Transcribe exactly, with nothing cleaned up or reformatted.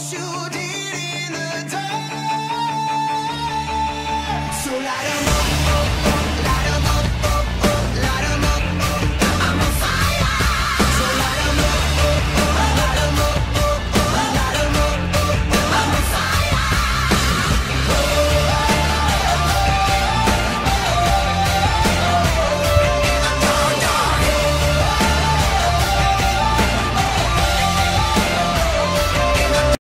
shoot it in the dark. So light 'em